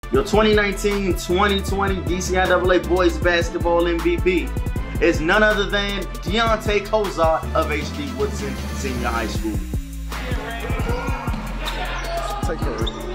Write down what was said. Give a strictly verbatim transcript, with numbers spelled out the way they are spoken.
Your twenty nineteen twenty twenty D C I A A Boys Basketball M V P is none other than Deontay Cozart of H D Woodson Senior High School. Take care.